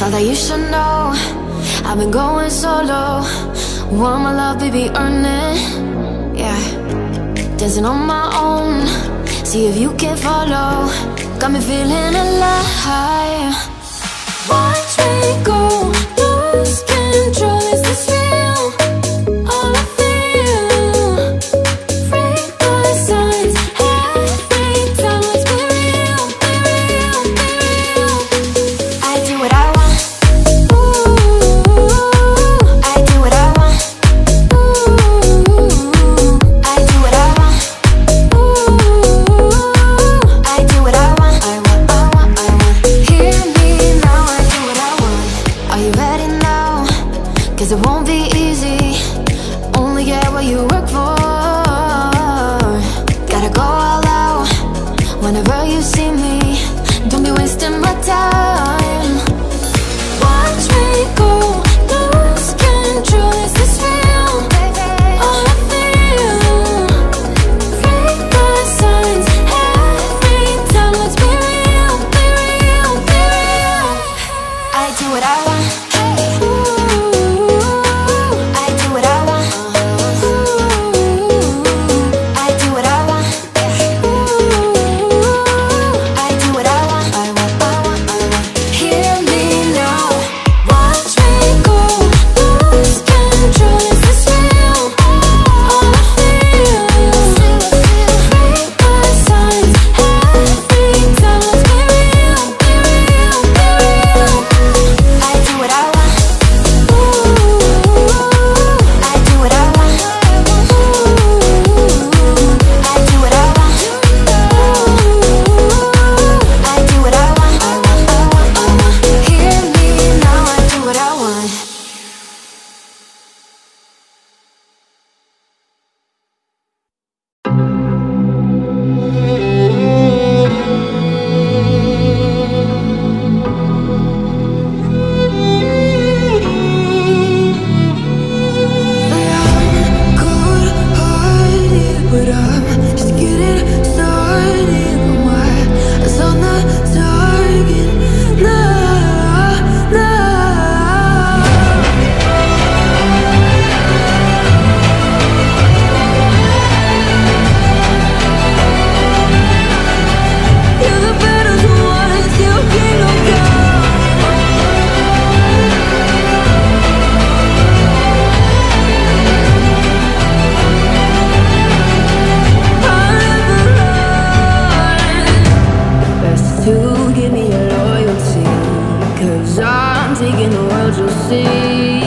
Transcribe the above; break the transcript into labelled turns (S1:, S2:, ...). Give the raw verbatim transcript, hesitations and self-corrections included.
S1: Thought that you should know I've been going solo. Want my love, baby, earn it. Yeah, dancing on my own. See if you can follow. Got me feeling alive. Watch me go, lose control. Is this real? All I feel. Break my signs. Every time let's be real, be real, be real. I do what I want. Ooh, I do what I want. Ooh, I do what I want. Ooh, I do what I want. I want, I want, I want. Hear me now, I do what I want. Are you ready now? Cause it won't be easy. Only get what you work for. Gotta go all out whenever you see me. Don't be wasting my time. Watch me go, lose control. Is this real? All I feel. Break my signs. Every time let's be real, be real, be real. I do what I want. Ooh, I do what I want. Ooh, I do what I want. Ooh, I do what I want. I want, I want, I want. Hear me now. Watch me go, lose control. Is this real? All I feel. Break my signs. Every time let's be real, be real, be real. I do what I want. Ooh, I do what I want. Ooh, I do what I want. Ooh, I do what I want. I want, I want, I want. Hear me now, I do what I want.
S2: Cold-hearted, but I'm just getting started. My eyes on the target. Nah, nah. You're the better one, still king of God. Best to give me your loyalty, cause I'm taking the world, you'll see.